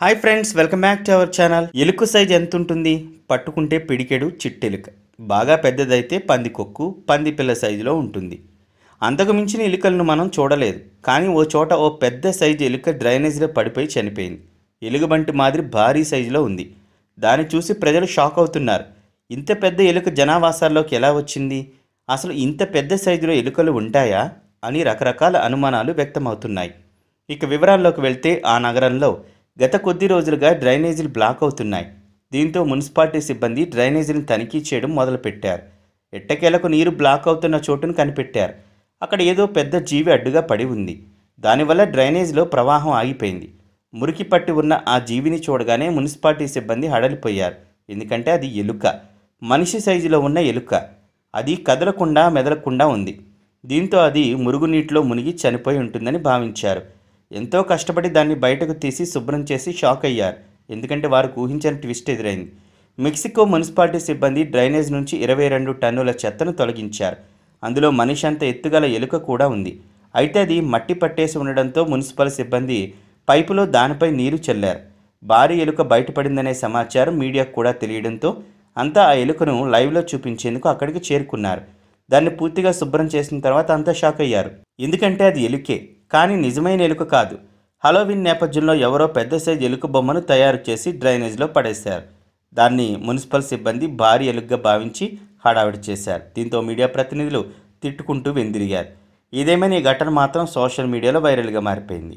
Hi friends, welcome back to our channel. ఎలుక size ఎంత ఉంటుంది? పట్టుకుంటే పిడికెడు చిట్టెలుక. బాగా పెద్దదైతే పందికొక్కు, పంది పిల్ల సైజులో ఉంటుంది. అంతకు మించిన ఎలుకలను మనం చూడలేదు. కానీ ఓ చోట ఓ పెద్ద సైజు ఎలుక డ్రైనేజీలో పడిపోయి చనిపోయింది. ఎలుగుబంటి మాదిరి భారీ సైజులో ఉంది. దాన్ని చూసి ప్రజలు షాక్ అవుతున్నారు. ఇంత పెద్ద ఎలుక జనావాసాల్లోకి ఎలా వచ్చింది? అసలు ఇంత పెద్ద సైజులో ఎలుకలు ఉంటాయా అని రకరకాల అనుమానాలు వ్యక్తమవుతున్నాయి. ఇక వివరాల్లోకి వెళ్తే ఆ నగరంలో గత కొద్ది రోజులుగా డ్రైనేజీలు బ్లాక్ అవుతున్నాయి. దీంతో మున్సిపాలిటీ సిబ్బంది డ్రైనేజీని తనిఖీ చేయడం మొదలుపెట్టారు. ఎట్టకేలకు నీరు బ్లాక్ అవుతున్న చోటును కనిపెట్టారు. అక్కడ ఏదో పెద్ద జీవి అడ్డుగా పడి ఉంది. దానివల్ల డ్రైనేజీలో ప్రవాహం ఆగిపోయింది. మురికి పట్టి ఉన్న ఆ జీవిని చూడగానే మున్సిపాలిటీ సిబ్బంది హడలిపోయారు. ఎందుకంటే అది ఎలుక, మనిషి సైజులో ఉన్న ఎలుక. అది కదలకుండా మెదలకుండా ఉంది. దీంతో అది మురుగునీటిలో మునిగి చనిపోయి ఉంటుందని భావించారు. ఎంతో కష్టపడి దాన్ని బయటకు తీసి శుభ్రం చేసి షాక్ అయ్యారు. ఎందుకంటే వారు ఊహించని ట్విస్ట్ ఎదురైంది. మెక్సికో మున్సిపాలిటీ సిబ్బంది డ్రైనేజ్ నుంచి 22 టన్నుల చెత్తను తొలగించారు. అందులో మనిషి అంత ఎత్తుగల ఎలుక కూడా ఉంది. అయితే అది మట్టి పట్టేసి ఉండడంతో మున్సిపల్ సిబ్బంది పైపులో దానిపై నీరు చల్లారు. భారీ ఎలుక బయటపడిందనే సమాచారం మీడియాకు కూడా తెలియడంతో అంతా ఆ ఎలుకను లైవ్లో చూపించేందుకు అక్కడికి చేరుకున్నారు. దాన్ని పూర్తిగా శుభ్రం చేసిన తర్వాత అంతా షాక్ అయ్యారు. ఎందుకంటే అది ఎలుకే, కానీ నిజమైన ఎలుక కాదు. హలోవిన్ నేపథ్యంలో ఎవరో పెద్ద సైజు ఎలుక బొమ్మను తయారు చేసి డ్రైనేజ్లో పడేశారు. దాన్ని మున్సిపల్ సిబ్బంది భారీ ఎలుకగా భావించి హడావిడి చేశారు. దీంతో మీడియా ప్రతినిధులు తిట్టుకుంటూ వెందిరిగారు. ఇదేమైనా ఈ ఘటన మాత్రం సోషల్ మీడియాలో వైరల్గా మారిపోయింది.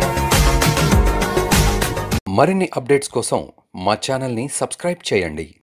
మరిన్ని అప్డేట్స్ కోసం మా ఛానల్ని సబ్స్క్రైబ్ చేయండి.